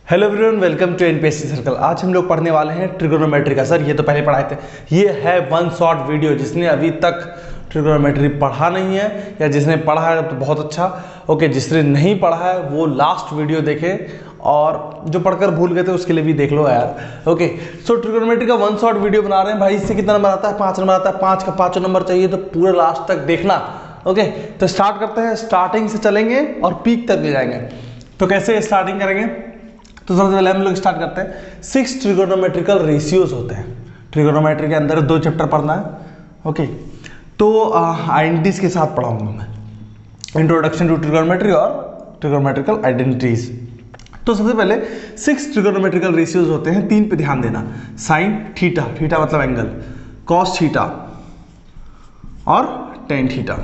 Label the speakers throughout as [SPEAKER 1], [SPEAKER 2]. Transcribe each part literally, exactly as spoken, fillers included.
[SPEAKER 1] Hello everyone, welcome to NPSC circle. आज हम लोग पढ़ने वाले हैं ट्रिगोनोमेट्री का। सर ये तो पहले पढ़ाए थे। ये है वन शॉट वीडियो। जिसने अभी तक ट्रिगोनोमेट्री पढ़ा नहीं है या जिसने पढ़ा है तो बहुत अच्छा। ओके, जिसने नहीं पढ़ा है वो लास्ट वीडियो देखे, और जो पढ़कर भूल गए थे उसके लिए भी देख लो यार। ओके, सो ट्रिगोनोमेट्री का वन शॉट वीडियो बना रहे हैं भाई। इससे कितना नंबर आता है? पाँच नंबर आता है। पाँच का पाँचों नंबर चाहिए तो पूरा लास्ट तक देखना। ओके, तो स्टार्ट करते हैं। स्टार्टिंग से चलेंगे और पीक तक ले जाएंगे। तो कैसे स्टार्टिंग करेंगे? तो सबसे पहले हम लोग स्टार्ट करते हैं। सिक्स ट्रिगोनोमेट्रिकल रेशियोज होते हैं। ट्रिगोनोमेट्री के अंदर दो चैप्टर पढ़ना है। ओके, तो आइडेंटिटीज के साथ पढ़ाऊंगा मैं, इंट्रोडक्शन टू ट्रिगोनोमेट्री और ट्रिगोनोमेट्रिकल आइडेंटिटीज। तो सबसे पहले सिक्स ट्रिगोनोमेट्रिकल रेशियोज होते हैं। तीन पे ध्यान देना। साइन थीटा, थीटा मतलब एंगल, कॉस थीटा और टेन थीटा।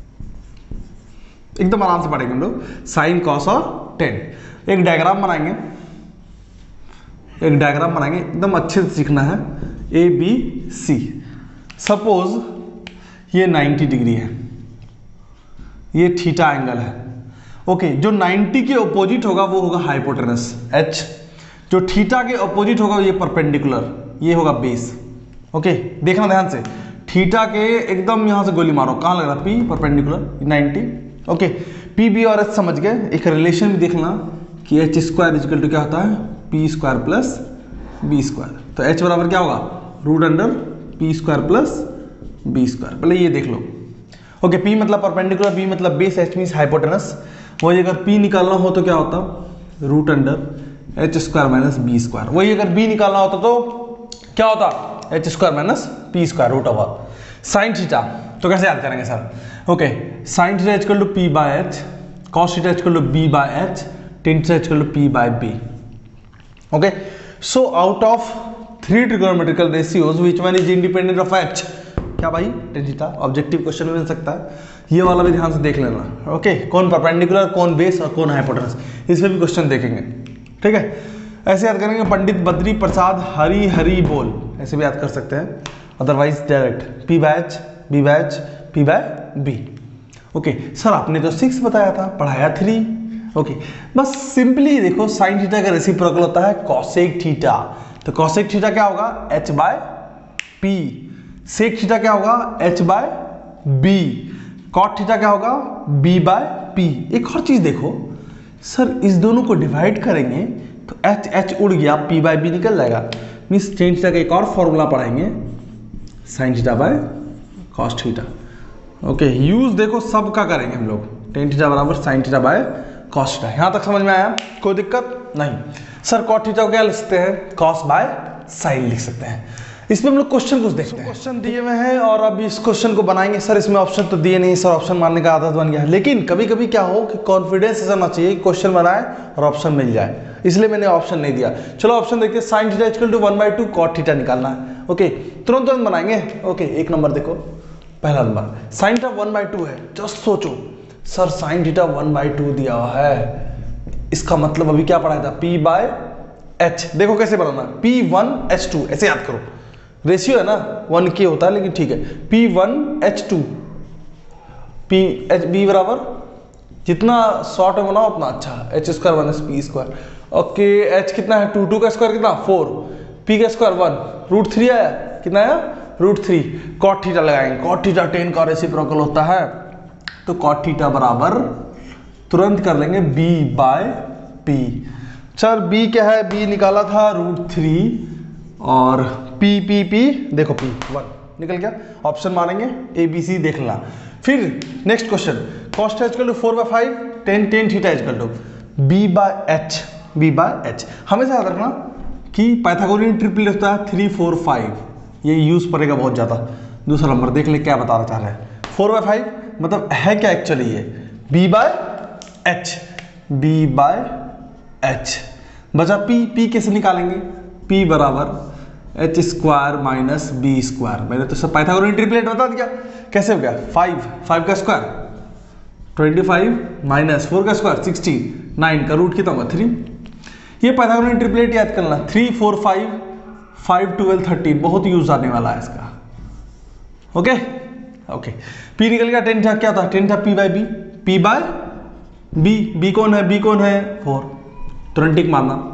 [SPEAKER 1] एकदम आराम से पढ़ेंगे हम लोग। साइन, कॉस और टेन। एक डायग्राम बनाएंगे, एक डायग्राम बनाएंगे, एकदम अच्छे से सीखना है। A B C. सपोज ये नाइन्टी डिग्री है, ये थीटा एंगल है। ओके, जो नाइन्टी के ऑपोजिट होगा वो होगा हाइपोटेनस एच। जो थीटा के ऑपोजिट होगा ये परपेंडिकुलर, ये होगा बेस। ओके, देखना ध्यान से। थीटा के एकदम यहां से गोली मारो, कहां लग रहा है? P, perpendicular ninety. Okay, P B और एच समझ गए। एक रिलेशन भी देखना कि एच स्क्वायर इजिकल टू क्या होता है? P square plus B square. तो एच बराबर क्या होगा? Root under P square plus B square. पहले ये देख लो। ओके, पी मतलब परपेंडिकुलर, बी मतलब बेस, एच मीन्स हाइपोटेनस। वही अगर पी निकालना हो तो क्या होता? Root under H square minus B square. वही अगर बी निकालना होता तो क्या होता? H square minus P square root over sine theta. तो कैसे याद करेंगे sir? Okay, sine theta equal to P by H, cos theta equal to B by H, tan theta equal to P by B. Okay, so out of three trigonometrical ratios which one is independent of H? क्या भाई? Tan theta. Objective question में मिल सकता है, ये वाला भी ध्यान से देख लेना। ओके, कौन परपेंडिकुलर, कौन बेस और कौन हाइपोटेनस, इसमें भी क्वेश्चन देखेंगे। ठीक है, ऐसे याद करेंगे। पंडित बद्री प्रसाद हरी हरी बोल, ऐसे भी याद कर सकते हैं। Otherwise direct P by H, B by H, P by B. Okay sir, आपने तो सिक्स बताया था, पढ़ाया थ्री। ओके, बस सिंपली देखो, साइन थीटा का रेसिप्रोकल होता है कॉसेक थीटा। तो कॉसेक थीटा क्या होगा? H by P. Sec theta क्या होगा? H by B. Cot theta क्या होगा? B by P. एक और चीज देखो सर, इस दोनों को डिवाइड करेंगे तो एच एच उड़ गया, पी बाय बी निकल जाएगा। मीन्स टेन थीटा का एक और फॉर्मूला पढ़ाएंगे, sine theta by cos theta. Okay, use देखो सबका करेंगे हम लोग। टेन थीटा बराबर sine theta by cos theta. यहां तक समझ में आया? कोई दिक्कत नहीं। सर कॉट थीटा को क्या लिख सकते हैं? कॉस बाय साइन लिख सकते हैं। इसमें हम लोग क्वेश्चन कुछ देखते हैं। क्वेश्चन दिए हुए हैं और अब इस क्वेश्चन को बनाएंगे। सर इसमें ऑप्शन तो दिए नहीं, सर ऑप्शन मारने का आदत बन गया है। लेकिन कभी कभी क्या हो कि कॉन्फिडेंस ऐसा होना चाहिए, क्वेश्चन बनाए और ऑप्शन मिल जाए, इसलिए मैंने ऑप्शन नहीं दिया। चलो ऑप्शन देखते हैं। Sine theta equal to one by two cot theta निकालना है। ओके, तुरंत तुरंत बनाएंगे। ओके, एक नंबर देखो, पहला number sine theta one by two है। जस्ट सोचो sir, sine theta one by two दिया हुआ है, इसका मतलब अभी क्या पढ़ाया था? P by H. देखो कैसे बनाना, पी वन एच टू, ऐसे याद करो। रेशियो है ना, वन के होता है लेकिन ठीक है। P one H two, P H B बराबर जितना शॉर्ट में बनाओ उतना अच्छा, H square minus P square. Okay, H कितना है? टू, टू का स्क्वायर कितना? फोर, पी का स्क्वायर वन, रूट थ्री आया। कितना आया? Root three. कॉट थीटा लगाएंगे। कॉट थीटा टेन का रेसिप्रोकल होता है, तो कॉट थीटा बराबर तुरंत कर लेंगे B by P. Sir B क्या है? बी निकाला था रूट थ्री, और पी पी पी देखो पी वन निकल गया। ऑप्शन मारेंगे, ए बी सी देख लेना। फिर next question, cos theta equal to four by five, tan tan theta equal to B by H, B by H. हमेशा याद रखना कि पाइथागोरियन ट्रिपल होता है थ्री फोर फाइव, ये यूज पड़ेगा बहुत ज्यादा। दूसरा नंबर देख ले क्या बताना चाह रहे हैं। फोर बाय फाइव मतलब है क्या एक्चुअली? ये B by H, B by H बचा पी। पी कैसे निकालेंगे? पी बराबर H square minus B square. मैंने तो सब पाइथागोरियन ट्रिपलेट बता दिया। कैसे हो गया? फाइव, फाइव का square twenty five minus four का स्क्वायर सिक्सटी, नाइन का रूट कितना हुआ? थ्री। ये पाइथागोरियन ट्रिपलेट याद करना, three four five, five twelve thirteen, बहुत यूज आने वाला है इसका। ओके ओके, पी निकल गया। टेन था क्या था? टेन था P by B, P by B. B कौन है? बी कौन है? फोर। तुरंत टिक मारना।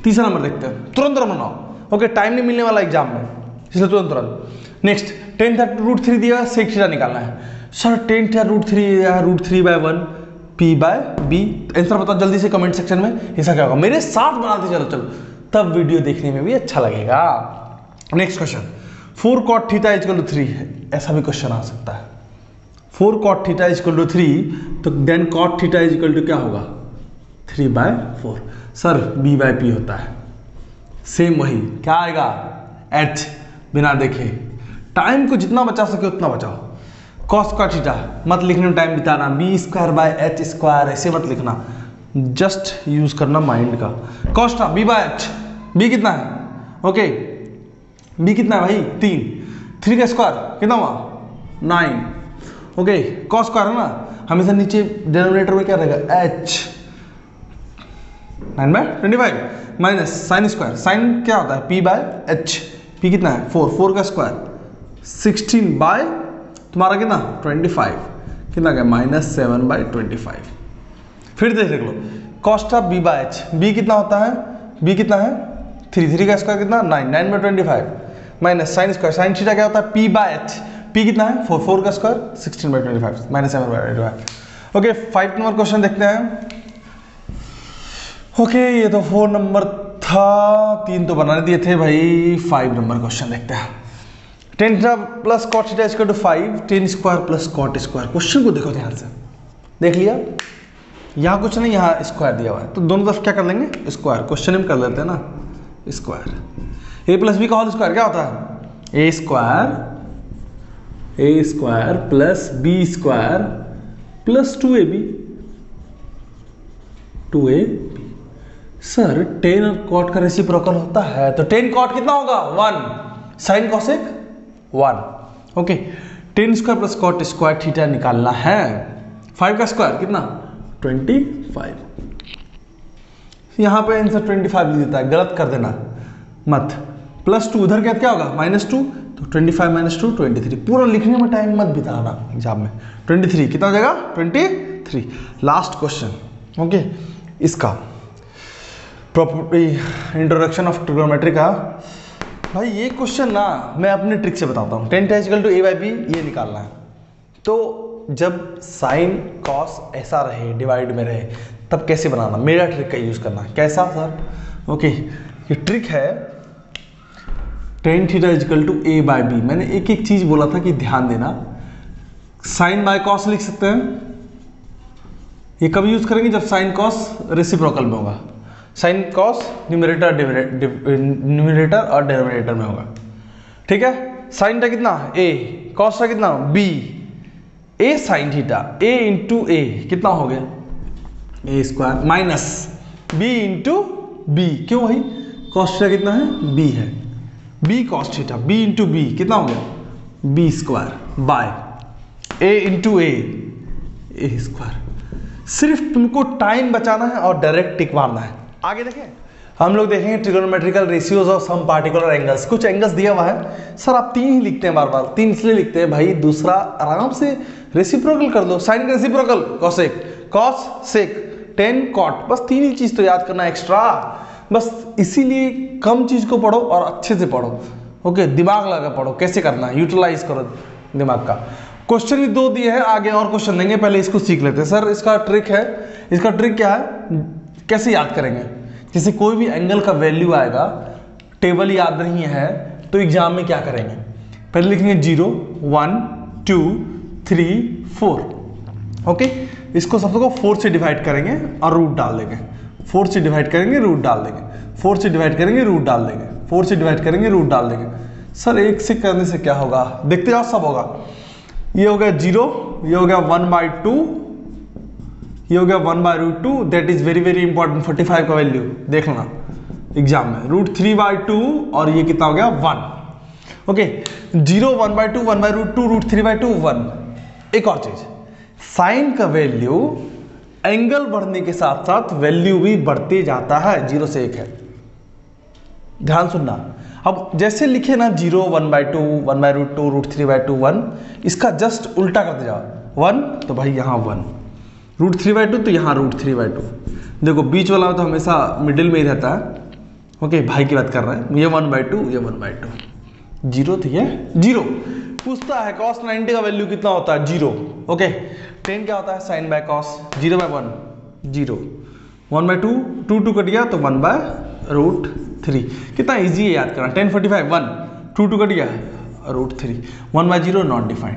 [SPEAKER 1] तीसरा नंबर देखते हैं, तुरंत तुरंत बनाओ। ओके, टाइम नहीं मिलने वाला एग्जाम में, इसलिए तुरंत तुरंत। Next, tan theta root three दिया, सेक थीटा निकालना है। Sir tan theta root three या root three by one P by B, answer बताओ जल्दी से कमेंट सेक्शन में। ऐसा क्या होगा, मेरे साथ बनाते चलो चलो, तब वीडियो देखने में भी अच्छा लगेगा। Next question, four cot theta equal to three है, ऐसा भी क्वेश्चन आ सकता है। Four cot theta equal to three, तो then cot theta equal to क्या होगा, three by four. Sir B by P होता है, सेम वही क्या आएगा, एच, बिना देखे। टाइम को जितना बचा सके उतना बचाओ। कॉस का थीटा मत लिखने में टाइम बिताना, B square by H square ऐसे मत लिखना, जस्ट यूज करना माइंड का। कॉस का बी बाय एच, बी कितना है, ओके बी कितना है भाई, तीन, थ्री का स्क्वायर कितना हुआ, नाइन, ओके कॉस स्क्वायर है ना, हमेशा नीचे डिनोमिनेटर में क्या रहेगा, H, nine by twenty five minus sine square, sine क्या होता है, पी बाय एच, पी कितना है, फोर, फोर का स्क्वायर सिक्सटीन बाय तुम्हारा कितना, ट्वेंटी फाइव, कितना गया, minus seven by twenty five. फिर देख लो, cos of B by H, B कितना होता है, बी कितना है, थ्री, थ्री का स्क्वायर कितना, nine, nine by twenty five minus sine square, sine theta क्या होता है, पी बाय एच, पी कितना है, फोर, फोर का square sixteen by twenty five minus seven by twenty five. Okay, five number question देखते हैं। Okay okay, ये तो फोर नंबर था, तीन तो बनाने दिए थे भाई। फाइव नंबर क्वेश्चन देखते हैं। Tan theta plus cot theta equal to five, tan square plus cot square. Question को देखो ध्यान से, देख लिया, यहाँ कुछ नहीं, यहाँ स्क्वायर दिया हुआ है, तो दोनों तरफ क्या कर लेंगे, स्क्वायर। क्वेश्चन में कर लेते हैं ना, स्क्वायर। ए प्लस बी का होल स्क्वायर क्या होता है, A square, A square plus B square plus two A B, two A B. Sir tan और कॉट का रेसिप्रोकल होता है, तो टेन कॉट कितना होगा, one, sine cosec one. Okay, tan square plus cot square theta निकालना है। Five का स्क्वायर कितना, ट्वेंटी फाइव। यहां पे आंसर ट्वेंटी फाइव लिख देता है, गलत कर देना मत। प्लस टू उधर क्या क्या होगा, माइनस टू, तो twenty five minus two twenty three. पूरा लिखने में टाइम मत बिताना एग्जाम में। ट्वेंटी थ्री कितना हो जाएगा, twenty three. Last question, okay, इसका प्रॉपर्टी इंट्रोडक्शन ऑफ ट्रिग्नोमेट्री का। भाई ये क्वेश्चन ना मैं अपने ट्रिक से बताता हूँ। Tan equal to A by B ये निकालना है, तो जब साइन कॉस ऐसा रहे, डिवाइड में रहे, तब कैसे बनाना, मेरा ट्रिक का यूज करना। कैसा सर, ओके ये ट्रिक है tan theta equal to A by B. मैंने एक एक चीज बोला था कि ध्यान देना। साइन बाय कॉस लिख सकते हैं, ये कब यूज करेंगे, जब साइन कॉस रेसिप्रोकल में होगा। साइन कॉस न्यूमरेटर न्यूमरेटर और डिनोमिनेटर में होगा, ठीक है। साइन का कितना a, कॉस का कितना b, a sine theta, a into A कितना हो गया, A square minus b into B, क्यों भाई कॉस थीटा कितना है, b है, b cos theta, b into B कितना हो गया, b square by a into A, A square. सिर्फ तुमको टाइम बचाना है और डायरेक्ट टिक मारना है। आगे देखें, हम लोग देखेंगे trigonometrical ratios of some particular angles. कुछ एंगल्स दिया हुआ है, सर आप तीन ही लिखते हैं बार बार, तीन इसलिए लिखते हैं भाई, दूसरा आराम से रेसिप्रोकल कर दो। साइन का reciprocal cosec, cos sec, tan cot, बस तीन ही चीज तो याद करना एक्स्ट्रा। बस इसीलिए कम चीज को पढ़ो और अच्छे से पढ़ो, ओके, दिमाग लगा पढ़ो, कैसे करना है, यूटिलाइज करो दिमाग का। क्वेश्चन भी दो दिए हैं, आगे और क्वेश्चन देंगे, पहले इसको सीख लेते हैं। सर इसका ट्रिक है, इसका ट्रिक क्या है, कैसे याद करेंगे, जैसे कोई भी एंगल का वैल्यू आएगा, टेबल याद नहीं है, तो एग्जाम में क्या करेंगे, पहले लिखेंगे zero, one, two, three, four, okay. इसको सबसे को फोर से डिवाइड करेंगे और रूट डाल देंगे, फोर से डिवाइड करेंगे रूट डाल देंगे, फोर से डिवाइड करेंगे रूट डाल देंगे, फोर से डिवाइड करेंगे रूट डाल देंगे। सर एक से करने से क्या होगा, देखते जाओ, सब होगा। ये हो गया जीरो, ये हो गया वन बाई टू, ये हो गया one by root two, that is very very important, forty five का वैल्यू देख लेना एग्जाम में, रूट थ्री बाई टू, और ये कितना हो गया, one, okay. Zero, one by two, one by root two, root three by two, one. एक और चीज, साइन का वैल्यू एंगल बढ़ने के साथ साथ वैल्यू भी बढ़ते जाता है, जीरो से एक है, ध्यान सुनना। अब जैसे लिखे ना zero, one by two, one by root two, root three by two, one, इसका जस्ट उल्टा करते जाओ, वन तो भाई यहाँ one, root three by two तो यहाँ रूट थ्री बाई टू। देखो बीच वाला तो हमेशा मिडिल में ही रहता है, ओके भाई की बात कर रहे हैं, ये वन बाई टू, ये वन बाई टू, जीरो थी है जीरो। पूछता है कॉस नाइन्टी का वैल्यू कितना होता है, जीरो। ओके टेन क्या होता है, sine by cos, zero by one zero, one by two, two two cut गया तो वन बाय रूट थ्री। कितना इजी है याद करना, tan forty five one, two two cut गया root three, one by zero not defined.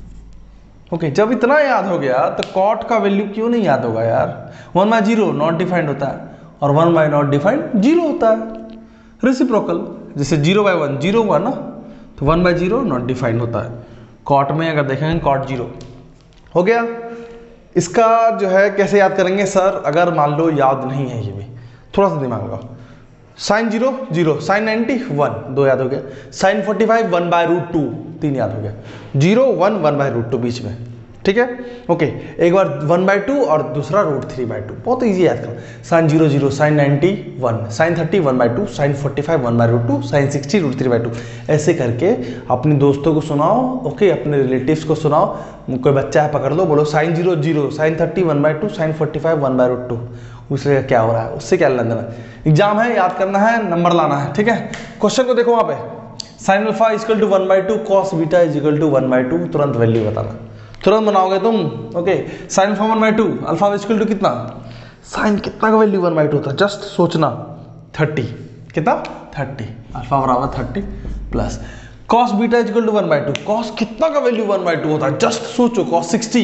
[SPEAKER 1] Okay जब इतना याद हो गया तो कॉट का वैल्यू क्यों नहीं याद होगा यार, one by zero not defined होता है और one by not defined zero होता है, रेसिप्रोकल। जैसे जीरो बाय वन जीरो हुआ ना, तो one by zero not defined होता है। कॉट में अगर देखेंगे कॉट जीरो हो गया। इसका जो है कैसे याद करेंगे सर, अगर मान लो याद नहीं है ये भी, थोड़ा सा दिमाग लगाओ। Sine zero zero, sine ninety one, दो याद हो गया। Sine forty five one by root two, तीन याद हो गया। Zero one, one by root two बीच में, ठीक है। ओके एक बार वन बाय टू और दूसरा रूट थ्री बाय टू, बहुत इजी याद करो। Sine zero zero, sine ninety one, sine thirty one by two, sine forty five one by root two, sine sixty root three by two. ऐसे करके अपने दोस्तों को सुनाओ, ओके अपने रिलेटिव्स को सुनाओ। कोई बच्चा है पकड़ लो, बोलो sine zero zero, sine thirty one by two, sine forty five one by root two. उससे क्या हो रहा है, उससे क्या लेना देना। एग्जाम है, याद करना है, नंबर लाना है, ठीक है। क्वेश्चन को देखो वहाँ पे, sine alpha equal to one by two, cos beta equal to one by two, तुरंत वैल्यू बताना, तुरंत बनाओगे तुम। Okay sine alpha one by two, alpha equal to कितना, साइन कितना का वैल्यू वन बाई टू होता है, जस्ट सोचना, थर्टी, कितना थर्टी, अल्फा बराबर thirty plus cos beta equal to one by two, cos कितना का वैल्यू वन बाई टू होता है, जस्ट सोचो, cos sixty,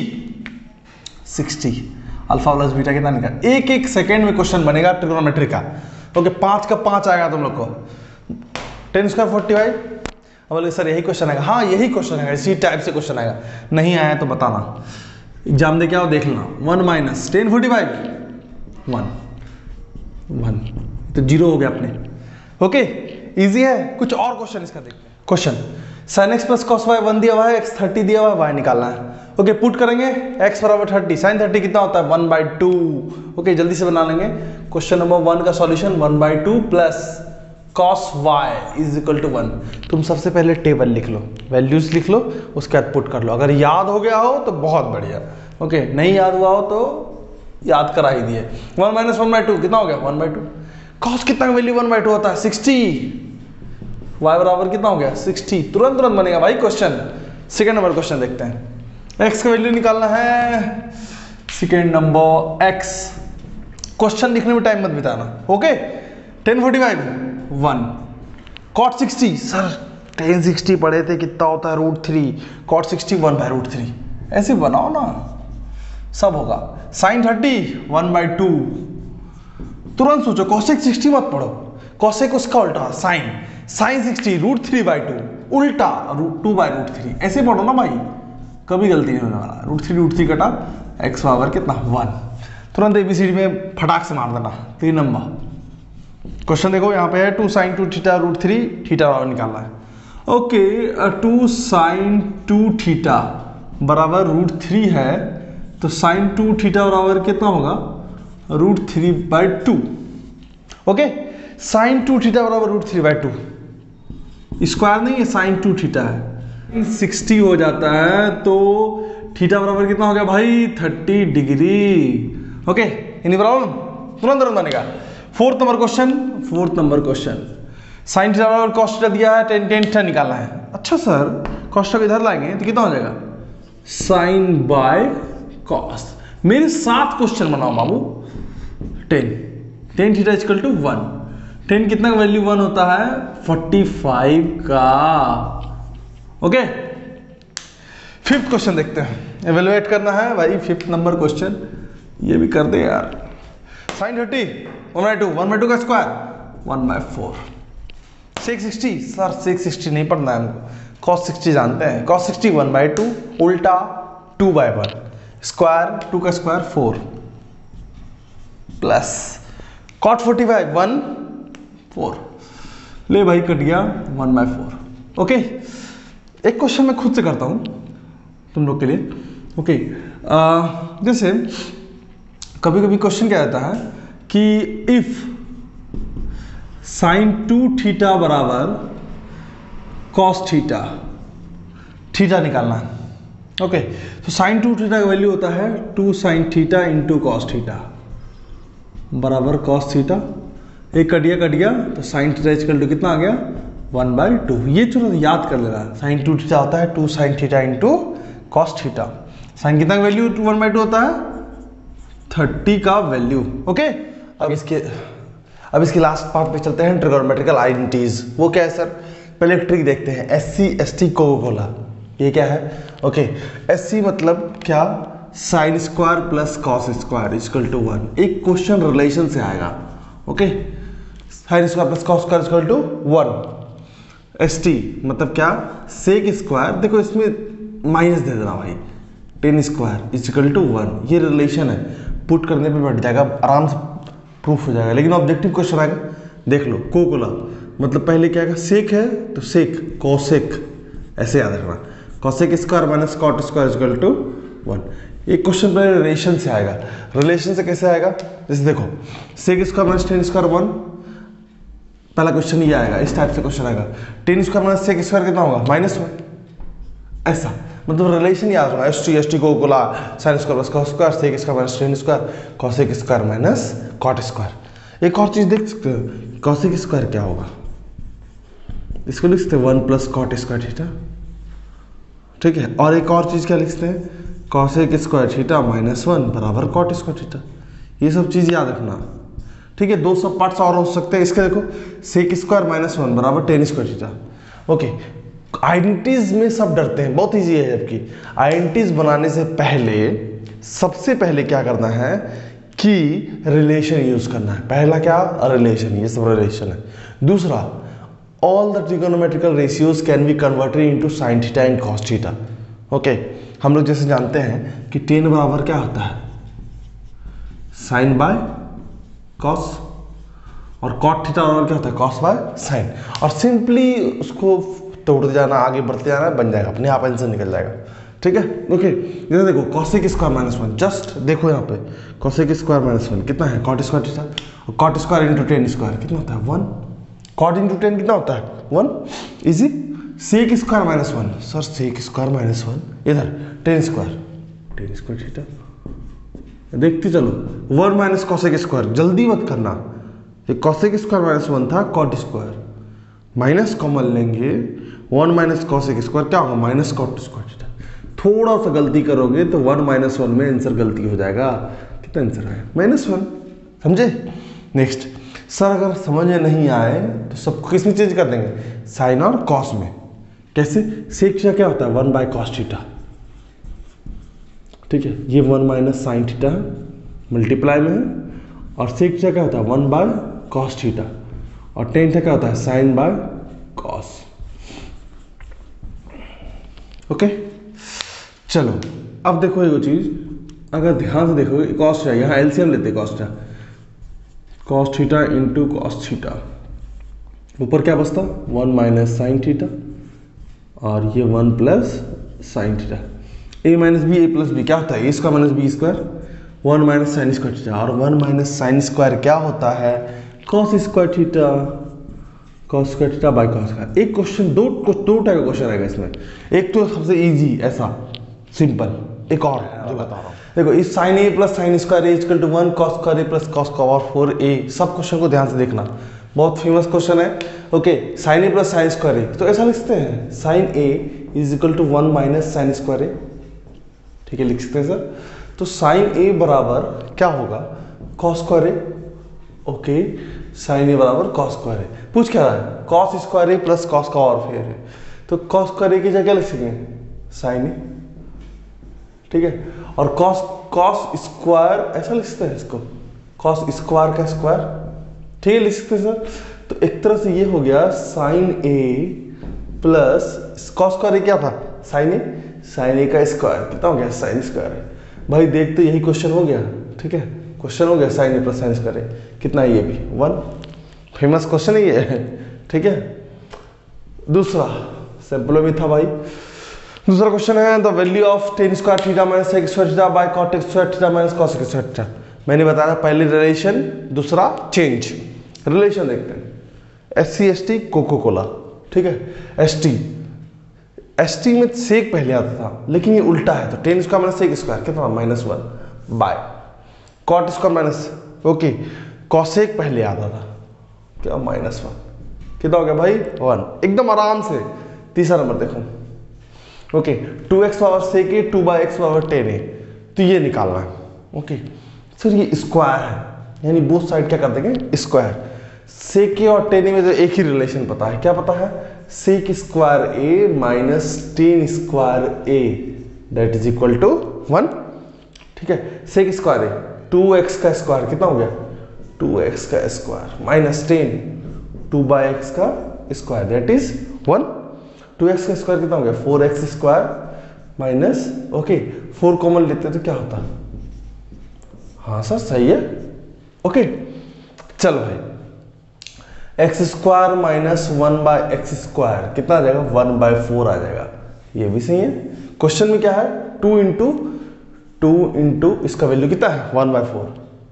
[SPEAKER 1] sixty, alpha plus beta कितना निकला। एक एक सेकेंड में क्वेश्चन बनेगा ट्रिग्नोमेट्री का। ओके पाँच का पाँच आएगा तुम लोग को, टेन स्क्वायर फोर्टी फाइव। अब बोले सर यही क्वेश्चन आएगा, हाँ यही क्वेश्चन आएगा, इसी टाइप से क्वेश्चन आएगा। नहीं आया तो बताना, एग्जाम दे के आओ देख लेना। One minus tan forty five, one one, तो जीरो हो गया अपने। ओके इजी है। कुछ और क्वेश्चन इसका देखते हैं। Question sine X plus cos Y one दिया हुआ है, एक्स थर्टी दिया हुआ है, वाई निकालना है। ओके okay, पुट करेंगे, x बराबर थर्टी, साइन थर्टी कितना होता है, वन बाई टू। ओके जल्दी से बना लेंगे। क्वेश्चन नंबर वन का solution, one by two plus cos y is equal to one. तुम सबसे पहले टेबल लिख लो, वैल्यूज लिख लो, उसके बाद पुट कर लो। अगर याद हो गया हो तो बहुत बढ़िया, ओके okay, नहीं याद हुआ हो तो याद करा ही दिए। One minus one by two कितना हो गया, वन बाई टू। कॉस कितना वैल्यू वन बाई टू होता है, सिक्सटी। y बराबर कितना हो गया, सिक्सटी। तुरंत तुरंत बनेगा भाई क्वेश्चन। सेकेंड नंबर क्वेश्चन देखते हैं। x का वैल्यू निकालना है, सेकेंड नंबर x। क्वेश्चन लिखने में टाइम मत बिताना। Okay tan forty five one, cot sixty, sir tan sixty पढ़े थे, कितना होता है root three, cot sixty one by root three. ऐसे बनाओ ना, सब होगा। Sine thirty one by two, तुरंत सोचो, कॉसेक सिक्सटी मत पढ़ो, कॉसेक उसका उल्टा sine, sine sixty root three by two, उल्टा root two by root three. ऐसे पढ़ो ना भाई, कभी गलती नहीं होने वाला। रूट थ्री रूट थ्री कटा, एक्स पावर कितना, वन। तुरंत एबीसीडी में फटाक से मार देना। तीन नंबर क्वेश्चन देखो, यहाँ पे है two sine two theta root three, theta बराबर निकालना है। Okay two sine two theta बराबर रूट थ्री है, तो साइन टू थीटा बराबर कितना होगा, root three by two. Okay sine two theta बराबर root three by two, square नहीं है, साइन टू थीटा है, सिक्सटी हो जाता है, तो थीटा बराबर कितना हो गया भाई, thirty degree. Okay any problem, तुरंत तुरंत बनेगा। Fourth number question, fourth number question, sine theta बराबर कॉस थीटा दिया है, टेन टेन थीटा निकालना है। अच्छा सर कॉस थीटा इधर लाएंगे तो कितना हो जाएगा, साइन बाय कॉस। मेरे सात क्वेश्चन बनाओ बाबू। Tan tan theta equal to one, tan कितना का वैल्यू वन होता है, फोर्टी फाइव का। ओके फिफ्थ क्वेश्चन देखते हैं, एवेलुएट करना है भाई फिफ्थ नंबर क्वेश्चन, ये भी कर दे यार। Sine thirty one by two, one by two का square one by four, six sixty, sir six sixty नहीं पढ़ना है हमको, कॉस सिक्सटी जानते हैं, cos sixty one by two, उल्टा two by one, square two का square four, plus cot forty five one four, ले भाई कट गया वन बाई फोर। ओके एक क्वेश्चन मैं खुद से करता हूं तुम लोग के लिए। ओके जैसे कभी कभी क्वेश्चन क्या आता है कि इफ साइन टू थीटा बराबर कॉस थीटा, थीटा निकालना है। ओके तो साइन टू थीटा का वैल्यू होता है two sine theta into cos theta बराबर कॉस थीटा एक कट गया कट गया तो साइन थीटा इक्वल टू कितना आ गया वन बाई टू। ये चलो याद कर लेना, साइन टू थीटा होता है two sine theta into cos theta. Sine कितना value two one by two होता है थर्टी का वैल्यू। ओके अब इसके अब इसके लास्ट पार्ट पे चलते हैं, ट्रिगोनोमेट्रिकल आइडेंटिटीज। वो क्या है सर, पहले एक ट्रिक देखते हैं, S C S T cocoa Cola. ये क्या है, ओके एस सी मतलब क्या, sine square plus cos square equal to one. एक क्वेश्चन रिलेशन से आएगा, ओके sine square plus cos square equal to one. S T मतलब क्या, सेक स्क्वायर, देखो इसमें माइनस दे देना भाई, tan square equal to one. ये रिलेशन है, पुट करने पे बैठ जाएगा, आराम से प्रूफ हो जाएगा। लेकिन ऑब्जेक्टिव क्वेश्चन आएगा, देख लो कोकोला मतलब पहले क्या आएगा, सेक है तो सेक कोसेक, ऐसे याद रखना, cosec square minus cot square equal to one. एक क्वेश्चन पहले रिलेशन से आएगा। रिलेशन से कैसे आएगा, जैसे देखो sec square minus tan square one, पहला क्वेश्चन ये आएगा, इस टाइप से क्वेश्चन आएगा। Tan square minus sec square कितना होगा, माइनस वन। ऐसा मतलब रिलेशन याद रखना, S T S T coca cola sine square plus cos square, sec square minus tan square, cosec square minus cot square. एक और चीज देख सकते हो, कोसेक स्क्वायर क्या होगा, इसको लिख सकते हैं one plus cot square theta, ठीक है। और एक और चीज क्या लिखते हैं, cosec square theta minus one बराबर कॉट स्क्वायर थीटा। ये सब चीज याद रखना, ठीक है। दो सब पार्ट्स और हो सकते हैं इसके, देखो सेक स्क्वायर माइनस वन बराबर tan square theta. Okay identities में सब डरते हैं, बहुत इजी है, जबकि आइडेंटिटीज बनाने से पहले सबसे पहले क्या करना है कि रिलेशन यूज करना है। पहला क्या, रिलेशन, ये सब रिलेशन है। दूसरा, all the trigonometrical ratios can be converted into sine theta and cos theta. Okay हम लोग जैसे जानते हैं कि टेन बराबर क्या होता है, साइन बाय कॉस, और कॉट थीटा बराबर क्या होता है, कॉस बाय साइन। और सिंपली उसको तोड़ते जाना, आगे बढ़ते जाना, बन जाएगा अपने आप, आंसर निकल जाएगा, ठीक है। ओके जैसे देखो cosec square minus one, just देखो यहाँ पे कोसेक स्क्वायर माइनस वन कितना है, कॉट स्क्वायर थीटा, और cot square into tan square कितना होता है, वन। कॉट इंटू टेन कितना होता है, one. Easy. Sec square minus one, sir sec square minus one, इधर tan square, tan square theta, देखते चलो, वन माइनस कोसेक स्क्वायर, जल्दी मत करना, ये कोसेक स्क्वायर माइनस वन था, कॉट स्क्वायर माइनस कॉमन लेंगे, वन माइनस कोसेक स्क्वायर क्या होगा, माइनस कॉट स्क्वायर थीटा। थोड़ा सा गलती करोगे तो वन माइनस वन में आंसर गलती हो जाएगा, कितना आंसर आएगा, माइनस वन। समझे। नेक्स्ट, सर अगर समझ में नहीं आए तो सबको किस में चेंज कर देंगे, साइन और कॉस में। कैसे, सेक थीटा क्या होता है, वन बाय कॉस थीटा, ठीक है। ये one minus sine theta multiply में है, और सेक थीटा क्या होता है, वन बाय कॉस थीटा, और टेन थीटा क्या होता है, साइन बाय कॉस। ओके चलो अब देखो एक चीज, अगर ध्यान से देखोगे कॉस थीटा, यहाँ एलसीएम लेते हैं cos theta, cos theta into cos theta, ऊपर क्या बचता, वन माइनस साइन थीटा, और ये one plus sine theta. A minus B, A plus B क्या होता है, A square minus B square, one minus sine square theta, और one minus sine square क्या होता है, cos square theta, cos square theta by cos square. एक question, दो दो टाइप का क्वेश्चन आएगा इसमें। एक तो सबसे इजी ऐसा सिंपल, एक और जो बता रहा हूँ, देखो इस sine A plus sine square equal to one, cos square A plus cos power four A. सब क्वेश्चन को ध्यान से देखना, बहुत फेमस क्वेश्चन है। Okay sine A plus sine square A, तो ऐसा लिखते हैं, sine A is equal to one minus sine square A, ठीक है लिख सकते हैं सर। तो साइन ए बराबर क्या होगा, cos square A. Okay sine A बराबर कॉस स्क्वायर ए, पूछ क्या रहा है, cos square A plus cos का और फेयर है, तो कॉस स्क्वायर ए की जगह लिख सकते हैं साइन ए, ठीक है। और कॉस कॉस स्क्वायर ऐसा लिख सकते हैं इसको, कॉस स्क्वायर का स्क्वायर, ठीक है लिख सकते हैं सर। तो एक तरह से ये हो गया sine A plus cos square A क्या था, साइन ए, साइन ए का स्क्वायर कितना हो गया, साइन स्क्वायर है। भाई देखते यही क्वेश्चन हो गया, ठीक है, क्वेश्चन हो गया sine A plus sine square A कितना है, ये भी वन, फेमस क्वेश्चन है ये, ठीक है। दूसरा सिंपल भी था भाई, दूसरा क्वेश्चन है the value of tan square theta minus sec square theta by cot square theta minus cos square theta. मैंने बताया पहले रिलेशन, दूसरा चेंज। रिलेशन देखते हैं, S C S T cocoa cola, ठीक है। एस टी एस टी में सेक पहले आता था, लेकिन ये उल्टा है, तो tan square minus sec square कितना, minus one by cot square minus, okay cosec पहले आता था, क्या माइनस वन, कितना हो गया भाई वन, एकदम आराम से। तीसरा नंबर देखो, ओके टू एक्स पावर से के two by X power tan है, तो ये निकालना है। ओके सर ये स्क्वायर है, यानी बोथ साइड क्या कर देंगे स्क्वायर। सेक ए और टेन में तो एक ही रिलेशन पता है, क्या पता है, sec square A minus tan square A that is equal to one. ठीक है, sec square A two X का स्क्वायर कितना हो गया, टू एक्स का square minus tan two by X का square that is one. Two X का square कितना हो गया, four X square minus, okay four common लेते तो क्या होता, हाँ सर सही है। ओके चलो भाई X square minus one by X square कितना आ जाएगा, वन बाय फोर आ जाएगा, ये भी सही है। क्वेश्चन में क्या है, टू इंटू टू इंटू इसका वैल्यू कितना है, वन बाय फोर,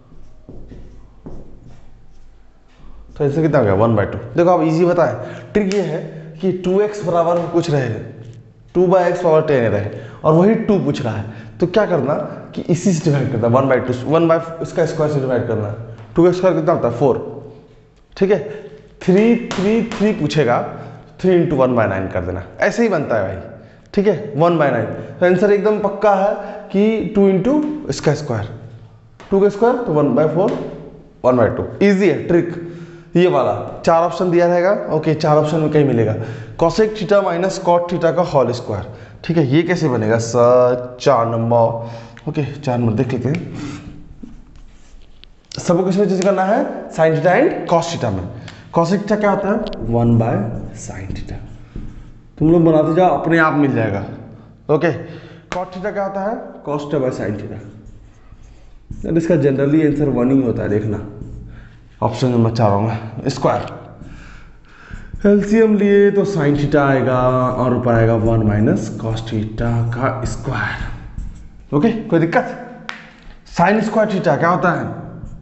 [SPEAKER 1] तो इससे कितना हो गया वन बाय टू। देखो आप इजी बताएं, ट्रिक ये है कि टू एक्स बराबर पूछ रहे हैं, two by X power tan रहे और वही टू पूछ रहा है, तो क्या करना कि इसी से डिवाइड करना, one by two one by इसका स्क्वायर से डिवाइड करना। टू का स्क्वायर कितना होता है फोर, ठीक है, थ्री थ्री थ्री पूछेगा, three into one by nine कर देना, ऐसे ही बनता है भाई। ठीक है, वन बाई नाइन, तो आंसर एकदम पक्का है कि टू इंटू इसका स्क्वायर, टू का स्क्वायर तो one by four, one by two. Easy है ट्रिक ये वाला, चार ऑप्शन दिया रहेगा। ओके चार ऑप्शन में कहीं मिलेगा, cosec theta minus cot theta का होल स्क्वायर। ठीक है, ये कैसे बनेगा सर, चार नंबर। ओके चार नंबर देख लेते हैं, सबको किसमें चीज करना है, sine theta and cos theta में। कॉसेक थीटा क्या होता है, वन बाय साइन थीटा, तुम लोग बनाते जाओ अपने आप मिल जाएगा। ओके कॉट थीटा क्या होता है, cos theta by sine theta, इसका जनरली आंसर वन ही होता है, देखना ऑप्शन नंबर चारों में। स्क्वायर एलसीएम लिए तो साइन थीटा आएगा और ऊपर आएगा वन माइनस कॉस थीटा का स्क्वायर। ओके कोई दिक्कत, साइन स्क्वायर थीटा क्या होता है,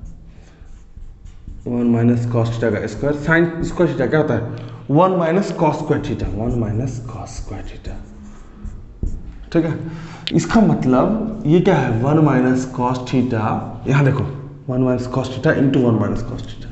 [SPEAKER 1] वन माइनस कॉस थीटा का स्क्वायर, साइन स्क्वायर थीटा क्या होता है, one minus cos square theta, one minus cos square theta. ठीक है, इसका मतलब ये क्या है, वन माइनस कॉस थीटा, यहां देखो one minus cos theta into one minus cos theta.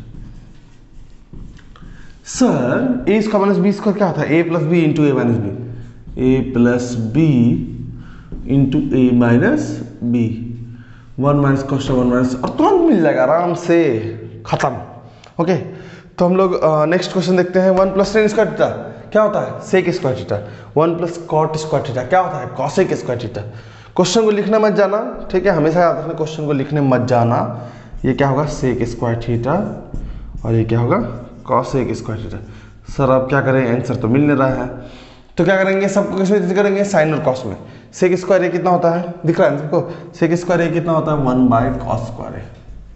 [SPEAKER 1] Sir A square minus B square क्या होता है, A plus B into A minus B, A plus B into A minus B, one minus cos theta one minus, और तुरंत मिल जाएगा आराम से, खत्म। Okay तो हम लोग नेक्स्ट क्वेश्चन देखते हैं, one plus tan square theta क्या होता है, sec square theta, one plus cot square theta क्या होता है, कॉसेक स्क्वायर थीटा। क्वेश्चन को लिखना मत जाना, ठीक है, हमेशा याद रखना क्वेश्चन को लिखने मत जाना। ये क्या होगा, सेक स्क्वायर थीटा, और ये क्या होगा, कॉसेक स्क्वायर थीटा। सर अब क्या करें, आंसर तो मिल नहीं रहा है, तो क्या करेंगे, सबको किसमें करेंगे, साइन और कॉस में। सेक स्क्वायर ए कितना होता है, दिख रहा है सबको, सेक स्क्वायर ए कितना होता है, one by cos square A,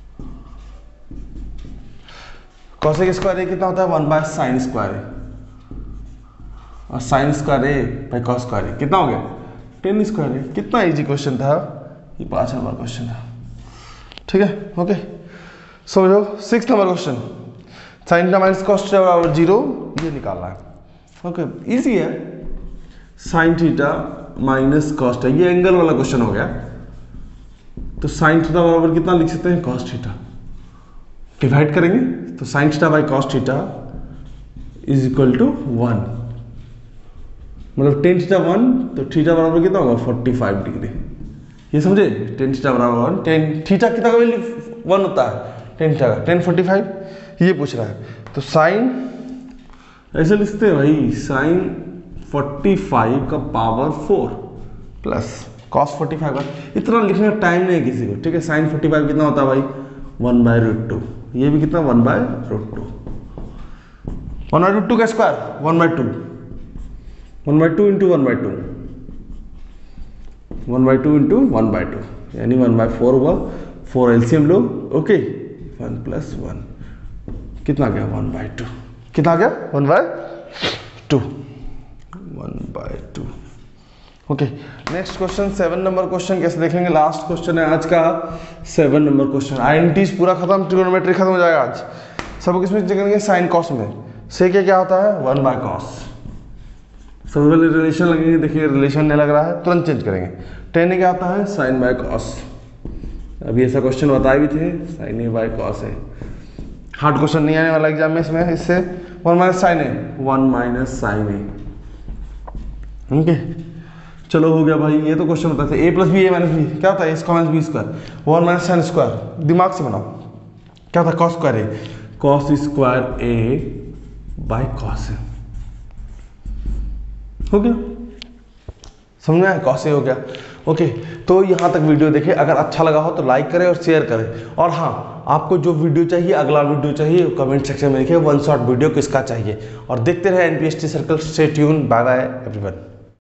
[SPEAKER 1] cosec square A कितना होता है, one by sine square A, और sine square A by cos square A कितना हो गया, टेन स्क्वायर ए। कितना इजी क्वेश्चन था ये, पांच नंबर क्वेश्चन था। ठीक है, ओके समझो। Six number question, sine theta minus cos theta बराबर जीरो, ये निकालना है। ओके इजी है, sine theta minus cos theta, ये एंगल वाला क्वेश्चन हो गया, तो साइन थीटा बराबर कितना लिख सकते हैं, कॉस थीटा, डिवाइड करेंगे तो sine theta by cos theta is equal to one, मतलब टेन थीटा वन, तो थीटा बराबर कितना होगा, फोर्टी फाइव डिग्री। ये समझे, टेन थीटा बराबर वन, टेन थीटा कितना का वैल्यू वन होता है, टेन थीटा का टेन फोर्टी फाइव, ये पूछ रहा है। तो साइन ऐसे लिखते हैं भाई, साइन फोर्टी फाइव का power four plus cos forty five का, इतना लिखने का टाइम नहीं है किसी को। ठीक है, साइन फोर्टी फाइव कितना होता है भाई, वन बाय रूट टू, ये भी कितना, one by root two, one by root two का square, one by two, one by two into one by two, one by two into one by two, यानी one by four हुआ, four LCM लो। Okay one plus one कितना गया, one by two, कितना गया, one by two, one by two. Okay next question, seven number question कैसे देखेंगे, last question है आज का, सेवन नंबर क्वेश्चन। आइडेंटिटीज पूरा खत्म, ट्रिगोनोमेट्री खत्म हो जाएगा आज। सब किसमें करेंगे, साइन कॉस में। से क्या क्या होता है, वन बाय कॉस, सबसे पहले रिलेशन लगेंगे, देखिए रिलेशन नहीं लग रहा है, तुरंत चेंज करेंगे। टेन ए क्या आता है, साइन बाय कॉस, अभी ऐसा क्वेश्चन बताए भी थे, साइन ए बाय कॉस है। हार्ड क्वेश्चन नहीं आने वाला एग्जाम में इसमें। इससे one minus sine A, one minus sine A, okay. चलो हो गया भाई, ये तो क्वेश्चन होता था A plus B A minus B क्या होता है, A square minus B square, one minus sine square, दिमाग से बनाओ क्या था, cos square A, cos square A by cos A, हो गया, समझ में आया, कॉस ए हो गया, ओके। तो यहाँ तक वीडियो देखें, अगर अच्छा लगा हो तो लाइक करें और शेयर करें, और हाँ आपको जो वीडियो चाहिए, अगला वीडियो चाहिए, कमेंट सेक्शन में लिखिए वन शॉट वीडियो किसका चाहिए, और देखते रहे NPST circle. Stay tune, bye bye everyone.